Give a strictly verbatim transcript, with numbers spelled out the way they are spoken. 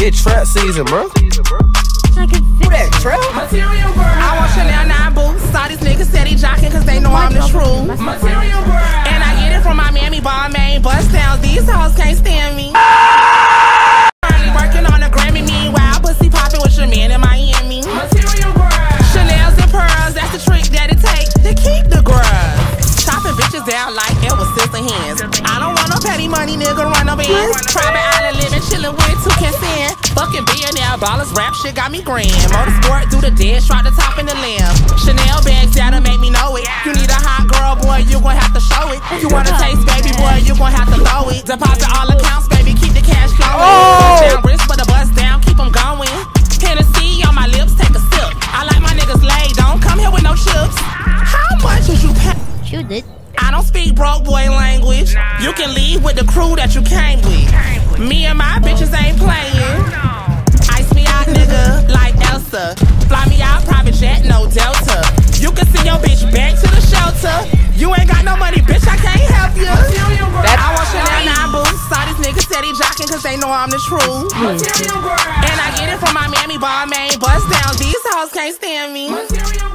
It's trap season, bro. I can fix that trap. Material girl. I want Chanel nine boots. Saw these niggas steady jocking cause they know I'm the truth. Material girl. And I get it from my Miami bar main bust downs. These hoes can't stand me. Working on a Grammy, meanwhile pussy popping with your man in Miami. Material girl. Chanel's and pearls, that's the trick that it takes to keep the girls. Chopping bitches down like it was sister hands. I don't want no petty money, nigga, run no bands. Private island living, chillin' with two can stand. Fucking billionaire ballers, rap shit got me grand. Motorsport, do the dance, try the top in the lamb. Chanel bags, that'll make me know it. You need a hot girl, boy, you gon' have to show it. You wanna taste, baby, boy, you gon' have to low it. Deposit all accounts, baby, keep the cash flowing. Oh. Down wrist for the bust down, keep them going. Hennessy on my lips, take a sip. I like my niggas laid, don't come here with no chips. How much is you pay? Shoot it. I don't speak broke boy language. You can leave with the crew that you came with. Me and my bitches ain't playing. Ice me out, nigga, like Elsa. Fly me out, private jet, no Delta. You can send your bitch back to the shelter. You ain't got no money, bitch, I can't help you. I want Chanel nine boots. Saw these niggas steady jocking cause they know I'm the truth. And I get it from my Miami bar main bust down. These hoes can't stand me.